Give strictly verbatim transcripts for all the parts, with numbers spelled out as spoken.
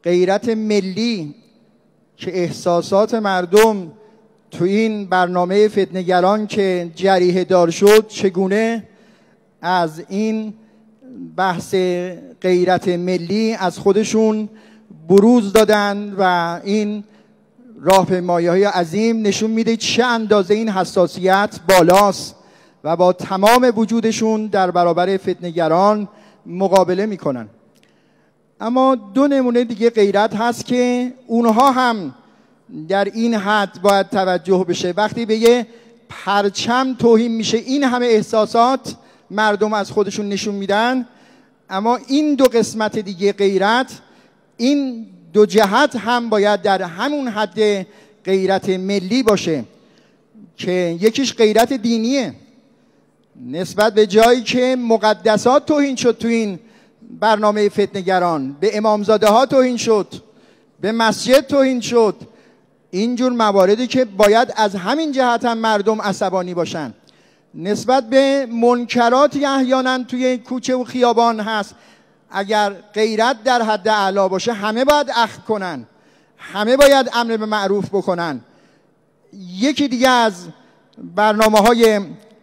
غیرت ملی که احساسات مردم تو این برنامه فتنه‌گران که جریحه دار شد چگونه از این بحث غیرت ملی از خودشون بروز دادن و این راهپیمایی‌های عظیم نشون میده چه اندازه این حساسیت بالاست و با تمام وجودشون در برابر فتنه‌گران مقابله میکنن. اما دو نمونه دیگه غیرت هست که اونها هم در این حد باید توجه بشه. وقتی به یه پرچم توهین میشه این همه احساسات مردم از خودشون نشون میدن، اما این دو قسمت دیگه غیرت، این دو جهت هم باید در همون حد غیرت ملی باشه که یکیش غیرت دینیه نسبت به جایی که مقدسات توهین شد تو این برنامه فتنه‌گران، به امامزاده ها توهین شد، به مسجد توهین شد. اینجور مواردی که باید از همین جهت هم مردم عصبانی باشن. نسبت به منکراتی احیانا توی کوچه و خیابان هست، اگر غیرت در حد اعلا باشه همه باید اخذ کنن، همه باید امر به معروف بکنن. یکی دیگه از برنامه های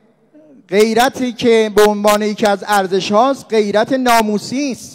غیرتی که به عنوان یکی از ارزش هاست غیرت ناموسی است.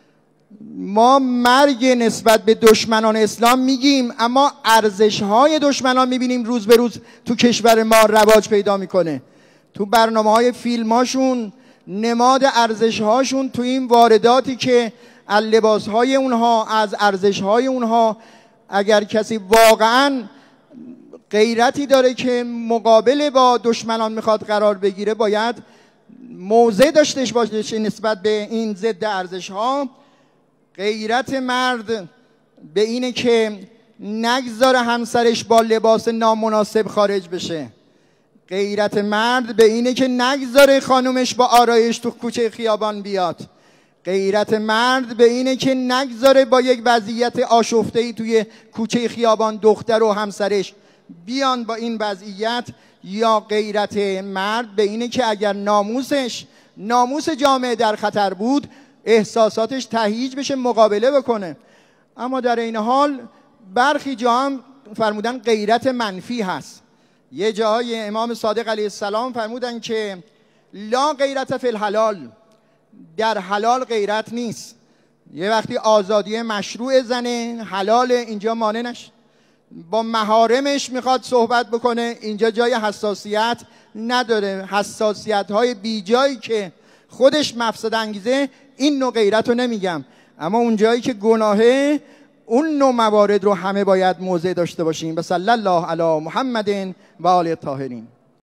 ما مرگ نسبت به دشمنان اسلام میگیم، اما ارزش های دشمنان میبینیم روز به روز تو کشور ما رواج پیدا میکنه. تو برنامه های فیلم هاشون نماد ارزش هاشون تو این وارداتی که از لباس های اونها، از ارزش های اونها، اگر کسی واقعا غیرتی داره که مقابل با دشمنان میخواد قرار بگیره باید موضع داشته باشه نسبت به این ضد ارزش ها. غیرت مرد به اینه که نگذاره همسرش با لباس نامناسب خارج بشه. غیرت مرد به اینه که نگذاره خانومش با آرایش تو کوچه خیابان بیاد. غیرت مرد به اینه که نگذاره با یک وضعیت آشفته‌ای توی کوچه خیابان دختر و همسرش بیان با این وضعیت. یا غیرت مرد به اینه که اگر ناموسش، ناموس جامعه در خطر بود، احساساتش تهییج بشه، مقابله بکنه. اما در این حال برخی جا هم فرمودن غیرت منفی هست. یه جای امام صادق علیه السلام فرمودن که لا غیرت فی الحلال، در حلال غیرت نیست. یه وقتی آزادی مشروع زنه حلال، اینجا مانع نشه، با محارمش میخواد صحبت بکنه، اینجا جای حساسیت نداره. حساسیت های بی جایی که خودش مفسد انگیزه این نوع غیرت رو نمیگم، اما اون جایی که گناهه اون نوع موارد رو همه باید موضع داشته باشیم. و صلی الله علی محمد و آل الطاهرین.